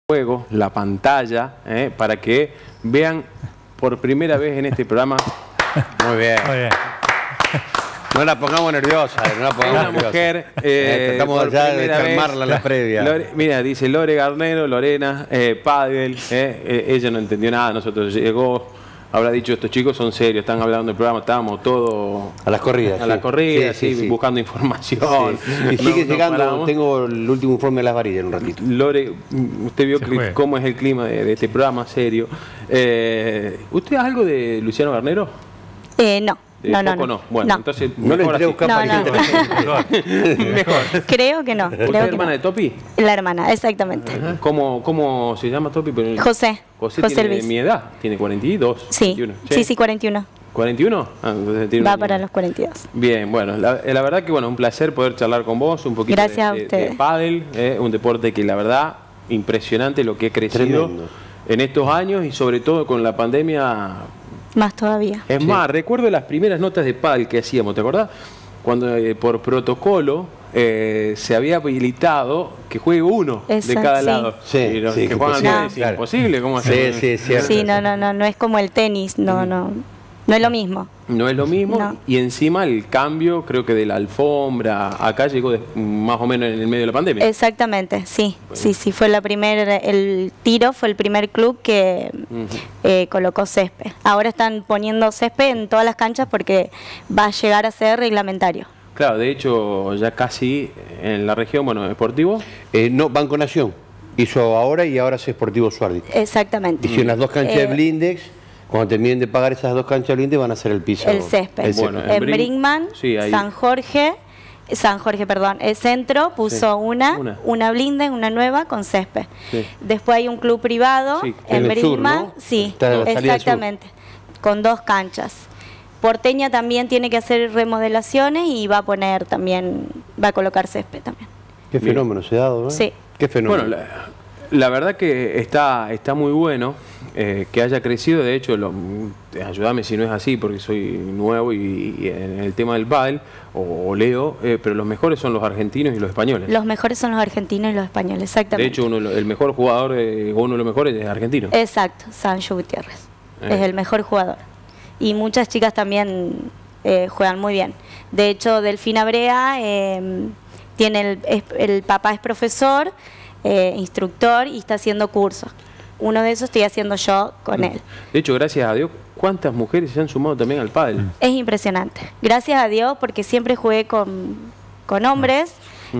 juego, la pantalla, para que vean por primera vez en este programa. Muy bien. Muy bien. No la pongamos nerviosa, no la pongamos una mujer. Tratamos ya de calmarla en la previa. Mira, dice Lore Garnero, Lorena, Padel, ella no entendió nada, nosotros llegó, habrá dicho, estos chicos son serios, están hablando del programa, estábamos todos a las corridas. A las corridas, sí, buscando información. Sí. Y sigue llegando, tengo el último informe de las varillas en un ratito. Lore, usted vio cómo es el clima de este programa serio. ¿Usted algo de Luciano Garnero? No. No. Bueno, entonces no le entré a buscar mejor. Creo que no. ¿Usted es la hermana de Topi? La hermana, exactamente. ¿Cómo se llama Topi? José tiene Luis. Mi edad, tiene 42. Sí, 21. Sí, 41. ¿41? Va para los 42. Bien, bueno, la verdad que un placer poder charlar con vos, un poquito de pádel, un deporte que la verdad, impresionante lo que ha crecido en estos años y sobre todo con la pandemia. Más todavía. Es más, recuerdo las primeras notas de pádel que hacíamos, ¿te acordás? Cuando por protocolo se había habilitado que juegue uno de cada lado. Sí, que juegan es imposible. ¿Cómo hacer? Sí, cierto. Sí, no es como el tenis, no es lo mismo. No es lo mismo, y encima el cambio, creo que de la alfombra, acá llegó más o menos en el medio de la pandemia. Exactamente, sí, fue el Tiro fue el primer club que colocó césped. Ahora están poniendo césped en todas las canchas porque va a llegar a ser reglamentario. Claro, de hecho ya casi en la región, ¿Sportivo? No, Banco Nación hizo ahora y ahora es Sportivo Suardi. Exactamente. Hicieron las dos canchas de blindex. Cuando terminen de pagar esas dos canchas lindas van a hacer el piso. El césped. En Brinkman, San Jorge, el centro puso una blinde, una nueva con césped. Sí. Después hay un club privado en Brinkman, exactamente, con dos canchas. Porteña también tiene que hacer remodelaciones y va a colocar césped también. Qué fenómeno se ha dado, ¿no? Sí. Qué fenómeno. Bueno, la verdad que está muy bueno que haya crecido. De hecho, ayúdame si no es así, porque soy nuevo y en el tema del pádel, o leo, pero los mejores son los argentinos y los españoles. Los mejores son los argentinos y los españoles, exactamente. De hecho, el mejor jugador, uno de los mejores es argentino. Exacto, Sancho Gutiérrez. Es el mejor jugador. Y muchas chicas también juegan muy bien. De hecho, Delfina Brea, el papá es profesor, instructor y está haciendo cursos. Uno de esos estoy haciendo yo con él. De hecho, gracias a Dios, ¿cuántas mujeres se han sumado también al pádel? Es impresionante. Gracias a Dios, porque siempre jugué con hombres.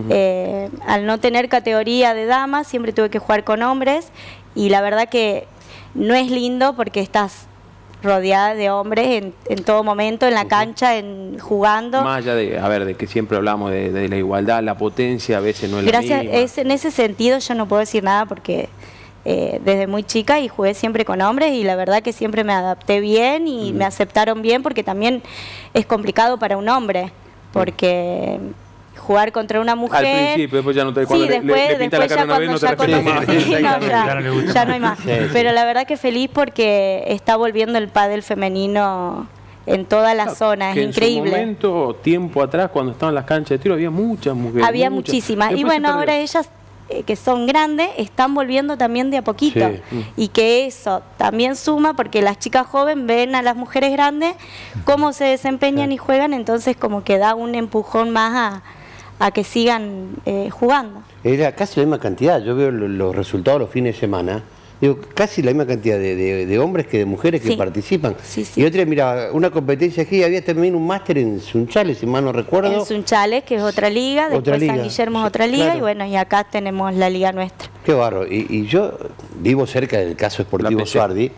Al no tener categoría de damas, siempre tuve que jugar con hombres. Y la verdad que no es lindo porque estás rodeada de hombres en todo momento, en la cancha, jugando. Más allá de que siempre hablamos de la igualdad, la potencia a veces no es la misma. En ese sentido yo no puedo decir nada porque desde muy chica y jugué siempre con hombres y la verdad que siempre me adapté bien y me aceptaron bien, porque también es complicado para un hombre, porque jugar contra una mujer... Al principio, después ya no te... Sí, después ya cuando ya conoces, ya no hay más. Pero la verdad que feliz porque está volviendo el pádel femenino en toda la zona, es increíble. En su momento, tiempo atrás, cuando estaban las canchas de tiro, había muchas mujeres. Había muchísimas. Y bueno, ahora ellas que son grandes están volviendo también de a poquito. Y que eso también suma porque las chicas jóvenes ven a las mujeres grandes cómo se desempeñan y juegan, entonces como que da un empujón más a que sigan jugando. Era casi la misma cantidad. Yo veo los resultados los fines de semana. Digo, casi la misma cantidad de hombres que de mujeres que participan. Y otra, mira, una competencia aquí, había también un máster en Sunchales, si mal no recuerdo. En Sunchales, que es otra liga, después San Guillermo es otra liga, y bueno, y acá tenemos la liga nuestra. Qué barro. Y yo vivo cerca del caso Sportivo Suardi,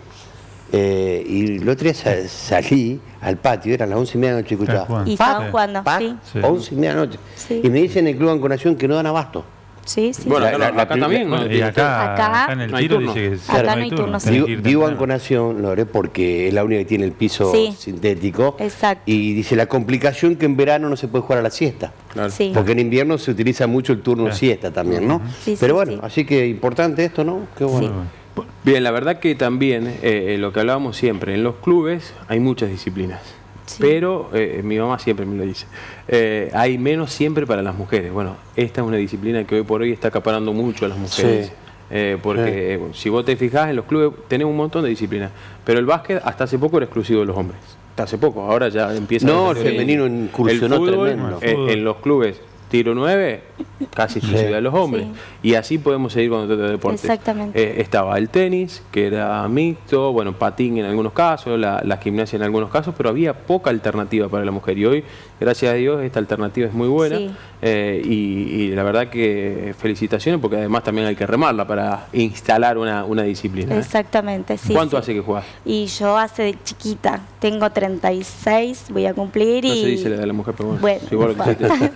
y el otro día salí al patio, eran las 11:30 de la noche, escuchaba. Y estaban jugando, 11:30 de la noche. Y me dicen en el Club Banco Nación que no dan abasto. Sí. Bueno, acá también, ¿no? Y acá en el tiro dice que acá no hay turno. Digo Banco Nación, Lore, porque es la única que tiene el piso sintético. Exacto. Y dice la complicación que en verano no se puede jugar a la siesta. Claro. Porque en invierno se utiliza mucho el turno siesta también, ¿no? Pero bueno, así que importante esto, ¿no? Qué bueno. Bien, la verdad que también, lo que hablábamos siempre, en los clubes hay muchas disciplinas. Pero mi mamá siempre me lo dice, hay menos siempre para las mujeres. Bueno, esta es una disciplina que hoy por hoy está acaparando mucho a las mujeres. porque si vos te fijás, en los clubes tenés un montón de disciplinas, pero el básquet hasta hace poco era exclusivo de los hombres. Hasta hace poco, ahora ya empieza... No, el femenino incursionó tremendo. En los clubes tiro 9, casi exclusiva de los hombres. Sí. Y así podemos seguir con otro deporte. Exactamente. Estaba el tenis, que era mixto, bueno, patín en algunos casos, la gimnasia en algunos casos, pero había poca alternativa para la mujer. Y hoy, gracias a Dios, esta alternativa es muy buena. Sí. Y la verdad que felicitaciones, porque además también hay que remarla para instalar una disciplina. Exactamente, sí. ¿Cuánto hace que jugás? Y yo hace de chiquita, tengo 36, voy a cumplir. No se dice la de la mujer, pero bueno si vos lo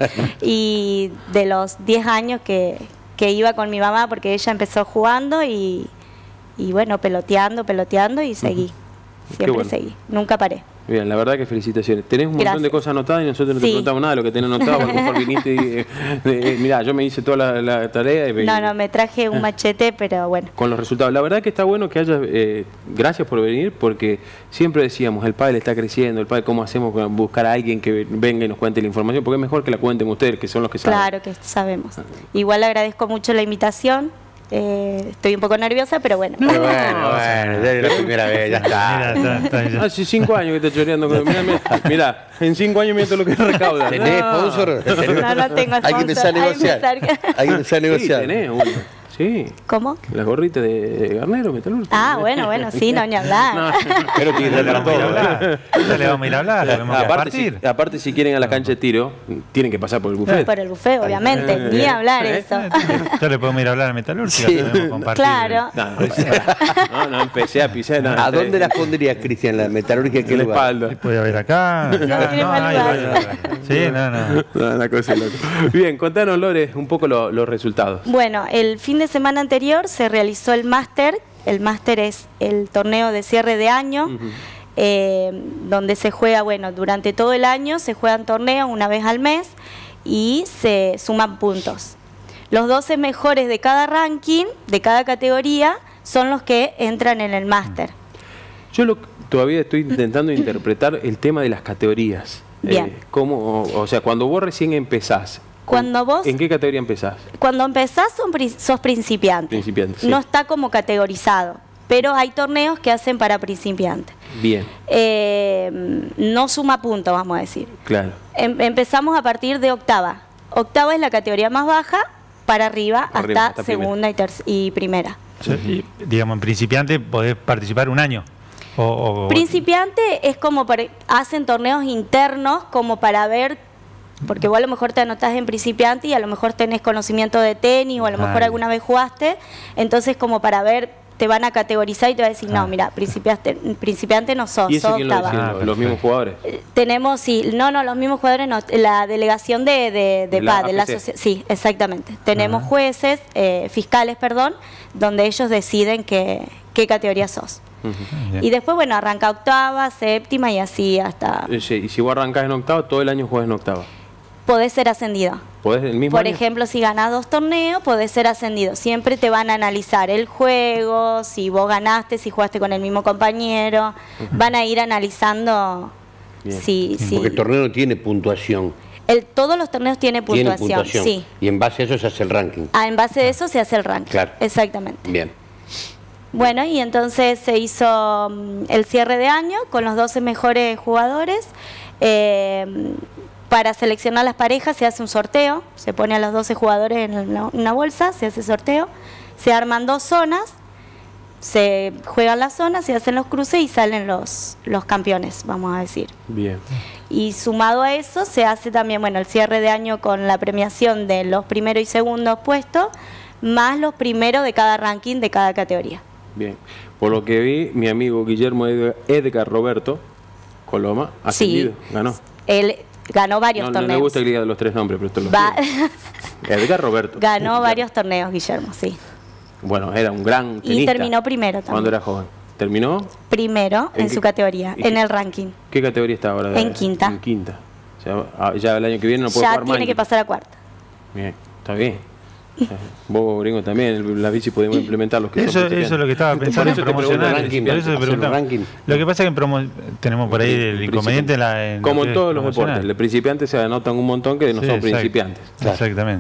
y de los 10 años que iba con mi mamá, porque ella empezó jugando y bueno, peloteando y seguí. Siempre seguí, nunca paré. Bien, la verdad que felicitaciones. Tenés un montón de cosas anotadas y nosotros no te preguntamos nada de lo que tenés anotado. A lo mejor viniste y mirá, yo me hice toda la tarea. No, me traje un machete, pero bueno. Con los resultados. La verdad que está bueno que hayas... gracias por venir, porque siempre decíamos, el pádel está creciendo, el pádel, ¿cómo hacemos para buscar a alguien que venga y nos cuente la información? Porque es mejor que la cuenten ustedes, que son los que saben. Claro que sabemos. Igual agradezco mucho la invitación. Estoy un poco nerviosa, pero bueno. Bueno, es la primera vez, ya está. Hace 5 años que estás choreando. Mira, en 5 años mira todo lo que recauda. ¿Tenés sponsor? No tengo sponsor. Hay que empezar a negociar. Hay que empezar a negociar. Sí, tenés uno. Sí. ¿Cómo? Las gorritas de Garnero, metalúrgico. Ah, bueno, sí, no, ni hablar. Pero tiene para todo. Ya le vamos a ir a hablar. Aparte, si quieren a la cancha de tiro, tienen que pasar por el buffet. Por el buffet, obviamente. Ni hablar eso. Ya le podemos ir a hablar a metalúrgica. Sí. Claro. No, empecé a pisar. ¿A dónde las pondrías, Cristian, la metalúrgica? En la espalda. Puede haber acá. Sí, no. Una cosa loca. Bien, contanos, Lore, un poco los resultados. Bueno, el fin de semana anterior se realizó el máster. El máster es el torneo de cierre de año, donde se juega, bueno, durante todo el año se juegan torneos una vez al mes y se suman puntos. Los 12 mejores de cada ranking, de cada categoría, son los que entran en el máster. Yo todavía estoy intentando interpretar el tema de las categorías. Bien. O sea, cuando vos recién empezás, ¿en qué categoría empezás? Cuando empezás sos principiante. Principiante, sí. No está como categorizado, pero hay torneos que hacen para principiantes. Bien. No suma puntos, vamos a decir. Claro. Empezamos a partir de octava. Octava es la categoría más baja, para arriba hasta segunda y primera. Y, digamos, en principiante podés participar un año. Principiante es como hacen torneos internos como para ver, porque vos a lo mejor te anotás en principiante y a lo mejor tenés conocimiento de tenis o a lo mejor alguna vez jugaste, entonces como para ver, te van a categorizar y te va a decir, no, mira, principiante no sos, ¿Y eso sos quién lo decía? ¿Los mismos jugadores? Tenemos, sí, no, los mismos jugadores no, la delegación de la sí, exactamente. Tenemos jueces, fiscales, perdón, donde ellos deciden qué categoría sos. Y después, bueno, arranca octava, séptima y así hasta... Sí, y si vos arrancás en octava, todo el año juegas en octava. Podés ser ascendido. ¿Podés el mismo Por año? ejemplo, si ganás 2 torneos, podés ser ascendido. Siempre te van a analizar el juego, si vos ganaste, si jugaste con el mismo compañero. Van a ir analizando si... Porque el torneo no tiene puntuación. Todos los torneos tienen puntuación, sí. Y en base a eso se hace el ranking. En base a eso se hace el ranking. Claro. Exactamente. Bien. Bueno, y entonces se hizo el cierre de año con los 12 mejores jugadores. Para seleccionar las parejas se hace un sorteo, se pone a los 12 jugadores en una bolsa, se hace sorteo, se arman 2 zonas, se juegan las zonas, se hacen los cruces y salen los campeones, vamos a decir. Bien. Y sumado a eso se hace también, bueno, el cierre de año con la premiación de los primeros y segundos puestos, más los primeros de cada ranking de cada categoría. Bien. Por lo que vi, mi amigo Guillermo Edgar Roberto Coloma, ascendido, ganó. Él ganó varios torneos. No me gusta que diga los 3 nombres, pero esto lo sé. Edgar Roberto. Ganó varios torneos, Guillermo, sí. Bueno, era un gran tenista. Y terminó primero también. Cuando era joven. ¿Terminó? Primero en su categoría, en el ranking. ¿Qué categoría está ahora? En quinta. En quinta. O sea, ya el año que viene no puede jugar más. Ya tiene que pasar a cuarta. Bien, está bien. Vos, Gringo, también, la bici podemos implementar los que eso es lo que estaba pensando en promocionar. Lo que pasa es que tenemos por ahí el inconveniente como en todos los deportes, los principiantes se anotan un montón que no son principiantes. Exactamente.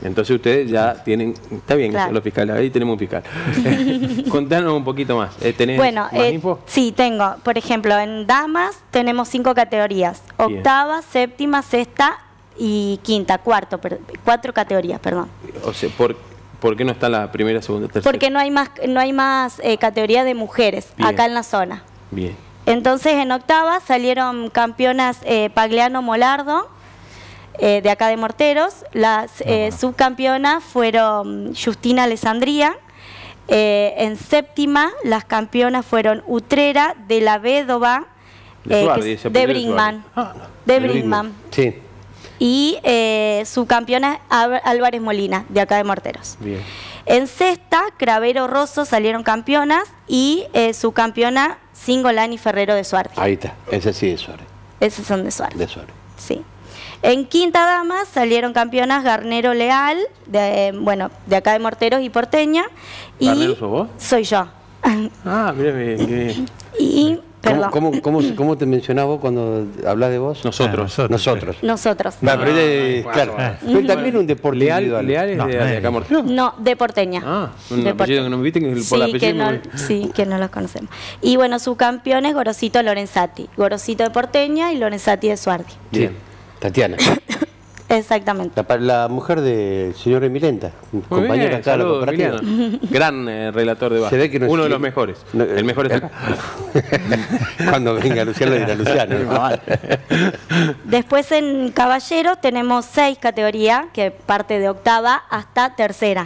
Entonces ustedes ya tienen, está bien, claro. Los fiscales, ahí tenemos un fiscal. Contanos un poquito más. ¿Tenés más info? Sí, tengo. Por ejemplo, en damas tenemos 5 categorías. Octava, séptima, sexta y quinta, cuatro categorías, perdón. O sea, ¿por qué no está la primera, segunda, tercera? Porque no hay más categoría de mujeres acá en la zona. Bien. Entonces en octava salieron campeonas Pagliano Molardo, de acá de Morteros. Las subcampeonas fueron Justina Alessandría. En séptima las campeonas fueron Utrera de la Védova, de Brinkman. De Brinkman. Sí. Y subcampeona Álvarez Molina, de acá de Morteros. Bien. En sexta, Cravero Rosso salieron campeonas y subcampeona Singolani Ferrero de Suárez. Ahí está, ese sí es Suárez. Esos son de Suárez. De Suárez. Sí. En quinta dama salieron campeonas Garnero Leal, de acá de Morteros y Porteña. ¿Garnero sos vos? Soy yo. Ah, mira bien. Y ¿Cómo te mencionás vos cuando hablas de vos? Nosotros. Nosotros. Claro. Pero también un deporte individual. ¿Leal es de acá Morteros? No, de Porteña. Ah, un apellido que no me viste por el apellido. Sí, que no los conocemos. Y bueno, su campeón es Gorosito Lorenzati. Gorosito de Porteña y Lorenzati de Suardi. Bien, Tatiana. Exactamente. La mujer del señor Emilenta, compañera acá de la cooperativa. Gran relator de básquet. Se ve que no uno de los mejores. El mejor es acá. Cuando venga Luciano, dirá Luciano. Después en caballero tenemos 6 categorías, que parte de octava hasta tercera.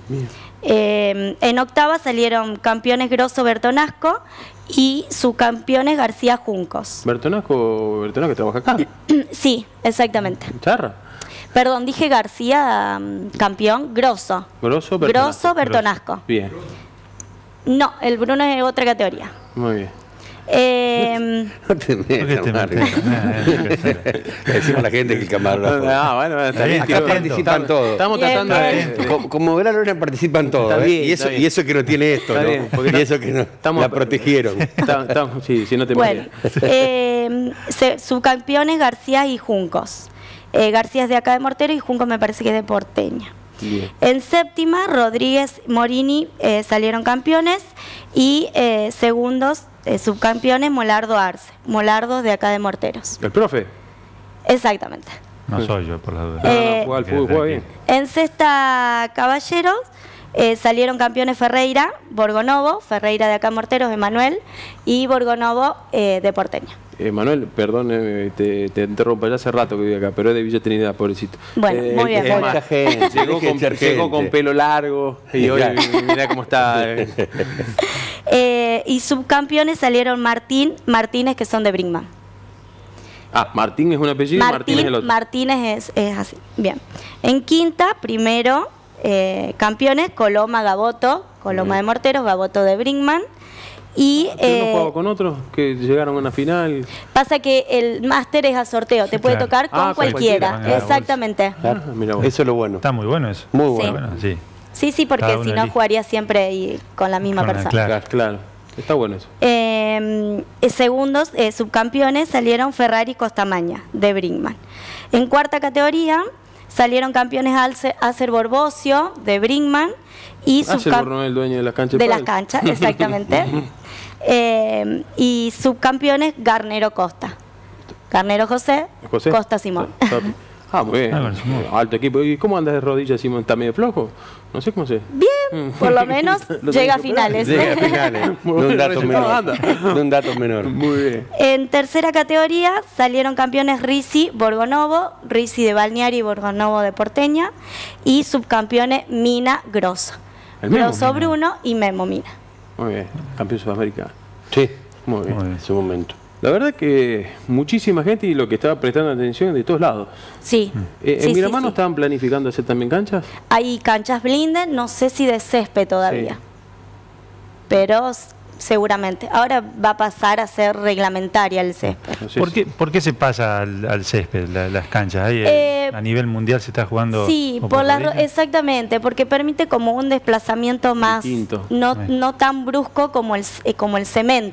En octava salieron campeones Grosso Bertonasco y subcampeones García Juncos. ¿Bertonasco trabaja acá? Sí, exactamente. ¿Charra? Perdón, dije García, campeón, Grosso. Grosso Bertonasco. Bien. No, el Bruno es otra categoría. Muy bien. No te metas, decimos a la gente que el camarógrafo. Bueno, está bien. Acá participan todos. Estamos tratando de... Como verá Lorena, participan todos. Y eso que no tiene esto, ¿no? Y eso que no la protegieron. Sí, si no te bueno, subcampeones García y Juncos. García es de acá de Mortero y Juncos me parece que es de Porteña. Bien. En séptima, Rodríguez Morini salieron campeones y segundos subcampeones Molardo Arce. Molardo de acá de Morteros. ¿El profe? Exactamente. No soy yo, por la duda. Juega al fútbol, juega bien. En sexta, caballeros, salieron campeones Ferreira, Borgonovo, Ferreira de acá de Morteros, Emanuel, y Borgonovo de Porteña. Manuel, perdón, te interrumpo, ya hace rato que vivo acá, pero es de Villa Trinidad, pobrecito. Bueno, muy bien. Llegó con pelo largo y hoy mira cómo está. Y subcampeones salieron Martínez, que son de Brinkman. Ah, Martín es un apellido y Martínez es el otro. Martínez es así. Bien. En quinta, primero, campeones, Coloma Gaboto, Coloma de Morteros, Gaboto de Brinkman. Y ¿no jugaba con otros que llegaron a una final? Pasa que el máster es a sorteo, te puede tocar con cualquiera. Exactamente. Eso es lo bueno. Está muy bueno eso. Muy bueno. Sí, porque si no jugaría siempre con la misma persona. Claro. Está bueno eso. Segundos, subcampeones salieron Ferrari y Costamaña de Brinkman. En cuarta categoría salieron campeones Acer Borbosio de Brinkman y el dueño de las canchas. De las canchas, exactamente. Y subcampeones Garnero Costa. Garnero José. Costa Simón. Muy bien. Alto equipo. ¿Y cómo andas de rodillas, Simón? ¿Está medio flojo? No sé cómo sé. Bien, por lo menos llega a finales. Llega a finales. De un dato menor. Muy bien. En tercera categoría salieron campeones Risi Borgonovo, Risi de Balneari y Borgonovo de Porteña, y subcampeones Mina Grosso. Grosso Bruno y Memo Mina. Muy bien. Campeón sudamericano. Sí. Muy bien. En su momento. La verdad que muchísima gente y lo que estaba prestando atención de todos lados. Sí. ¿En Miramar no estaban planificando hacer también canchas? Hay canchas blindes, no sé si de césped todavía. Pero seguramente. Ahora va a pasar a ser reglamentaria el césped. ¿Por qué se pasa al césped, las canchas? ¿A nivel mundial se está jugando? Sí, exactamente, porque permite como un desplazamiento más, no tan brusco como el cemento.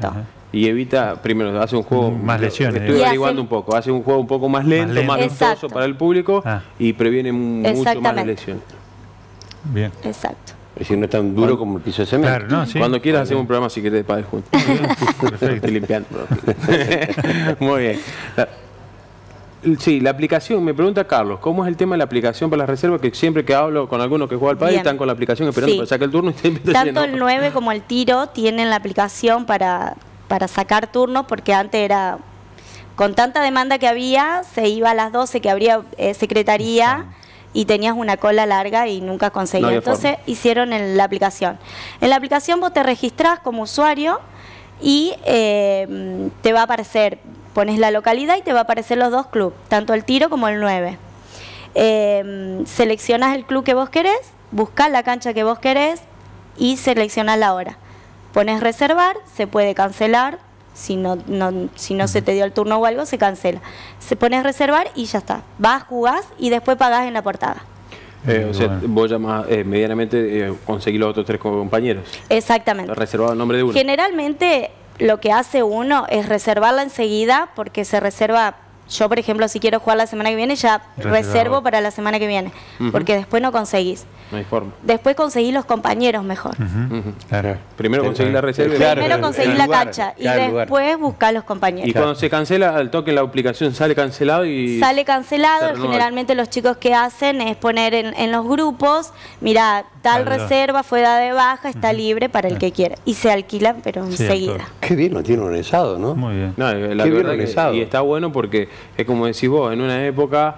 y evita, primero, hace un juego más lesiones. Estoy averiguando un poco, hace un juego un poco más lento, más vistoso para el público y previene mucho más lesiones. Bien. Exacto. Es decir, no es tan duro como el piso de cemento. Claro, no, sí. Cuando quieras hacemos un programa si querés de pádel juntos. Perfecto. Estoy limpiando. Muy bien. Sí, la aplicación, me pregunta Carlos, ¿cómo es el tema de la aplicación para las reservas? Que siempre que hablo con algunos que juegan al pádel están con la aplicación esperando para sacar el turno. Y tanto el 9 como el tiro tienen la aplicación para sacar turnos, porque antes era, con tanta demanda que había, se iba a las 12 que habría secretaría y tenías una cola larga y nunca conseguías. Entonces hicieron la aplicación. En la aplicación vos te registrás como usuario y te va a aparecer, pones la localidad y te va a aparecer los dos clubes, tanto el tiro como el 9. Seleccionás el club que vos querés, buscás la cancha que vos querés y seleccionás la hora. Pones reservar, se puede cancelar, si no se te dio el turno o algo, se cancela. Se pones reservar y ya está. Vas, jugás y después pagás en la portada. O sea, vos llamás medianamente conseguir los otros 3 compañeros. Exactamente. Reservado el nombre de uno. Generalmente lo que hace uno es reservarla enseguida, porque se reserva. Yo, por ejemplo, si quiero jugar la semana que viene, ya reservo para la semana que viene, porque después no conseguís. No hay forma. Después conseguís los compañeros mejor. Claro. Primero conseguís la reserva. Primero conseguís la cancha y después buscás los compañeros. Y cuando se cancela, al toque la aplicación sale cancelado y... Sale cancelado. Generalmente los chicos que hacen es poner en los grupos, mira, tal reserva fue dada de baja, está libre para el que quiera. Y se alquila, pero enseguida. Qué bien lo tiene organizado, ¿no? Muy bien. No, la verdad que, y está bueno porque es como decís vos, en una época...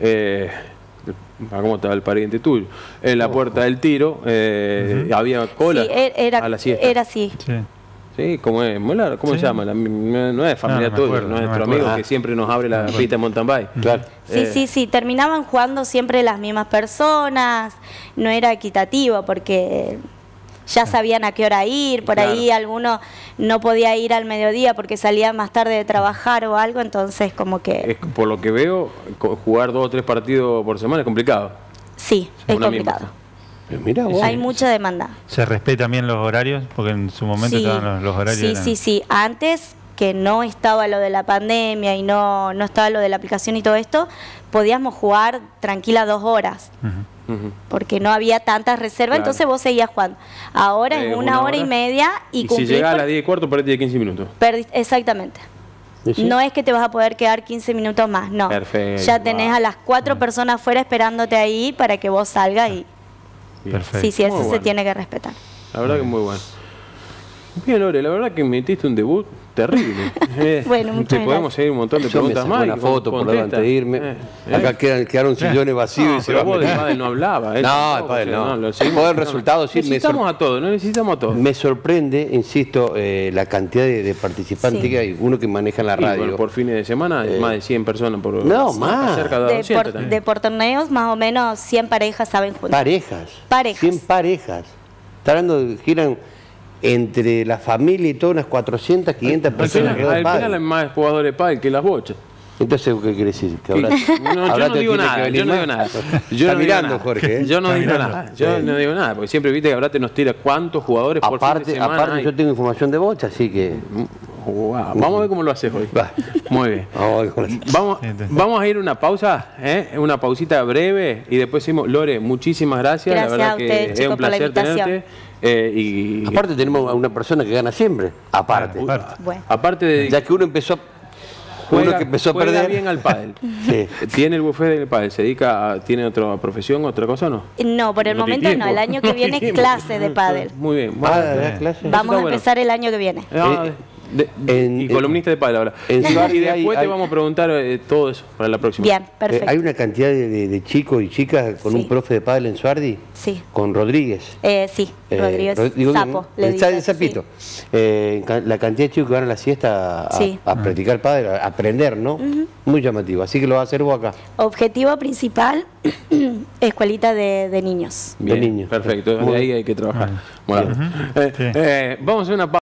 ¿cómo estaba el pariente tuyo? En la puerta del tiro había cola a la siesta. Era así. Sí, ¿cómo es? ¿Cómo se llama? No es familia tuya, no es nuestro amigo que siempre nos abre la pista de mountain bike. Claro. Sí, terminaban jugando siempre las mismas personas, no era equitativo porque ya sabían a qué hora ir, por ahí alguno no podía ir al mediodía porque salía más tarde de trabajar o algo, entonces como que... Por lo que veo, jugar 2 o 3 partidos por semana es complicado. Sí, es complicado. Mirá vos. Hay mucha demanda. ¿Se respetan bien los horarios? Porque en su momento estaban los horarios. Sí. Antes, que no estaba lo de la pandemia y no estaba lo de la aplicación y todo esto, podíamos jugar tranquila 2 horas. Porque no había tantas reservas, entonces vos seguías jugando. Ahora es 1 hora y media y si llegás a las 10 y cuarto, perdiste 15 minutos. Exactamente. ¿Sí? No es que te vas a poder quedar 15 minutos más, no. Perfecto. Ya tenés a las 4 personas afuera esperándote ahí para que vos salgas y... Perfecto. Sí, eso se tiene que respetar. La verdad que es muy bueno. Bien, Lore, la verdad que metiste un debut terrible. Bueno, muchas gracias. Podemos seguir un montón de preguntas más. Una foto por delante de irme. Acá quedaron sillones vacíos. Pero vos del pádel no hablaba. No, el pádel no. El resultado sí. Necesitamos a todos, no necesitamos a todos. Me sorprende, insisto, la cantidad de participantes que hay. Uno que maneja en la radio. Bueno, por fines de semana, más de 100 personas por... No, más. Cerca de 200 también. Por torneos, más o menos 100 parejas saben juntar. Parejas. 100 parejas. Está hablando de giran... Entre la familia y todas unas 400, 500 personas. Al final hay más jugadores de pádel que las bochas. Entonces, ¿qué quiere decir? Que ahora, yo no digo nada. Yo no digo nada. Está mirando, Jorge. Yo no digo nada. Yo no digo nada. Porque siempre viste que ahora te nos tira cuántos jugadores por fin de semana. Aparte, yo tengo información de bocha, así que... Wow. Vamos a ver cómo lo haces hoy. Muy bien. Vamos a ir a una pausa, una pausita breve y después decimos, Lore, muchísimas gracias. La verdad que es un placer tenerte. Aparte tenemos a una persona que gana siempre. Aparte de... Ya que uno empezó a perder bien al pádel. Tiene el buffet del pádel, se dedica tiene otra profesión, otra cosa, ¿no? No, por el momento no. El año que viene clase de pádel. Muy bien. Vamos a empezar el año que viene. Y columnista de pádel ahora. Y después te vamos a preguntar todo eso para la próxima. Bien, perfecto. ¿Hay una cantidad de chicos y chicas con un profe de pádel en Suardi? Sí. ¿Con Rodríguez? Sí, Rodríguez Sapo. Sapito. La cantidad de chicos que van a la siesta a practicar pádel, a aprender, ¿no? Muy llamativo. Así que lo vas a hacer vos acá. Objetivo principal, escuelita de niños. Bien, de niños. Perfecto. De ahí hay que trabajar. Bueno, vamos a una pausa.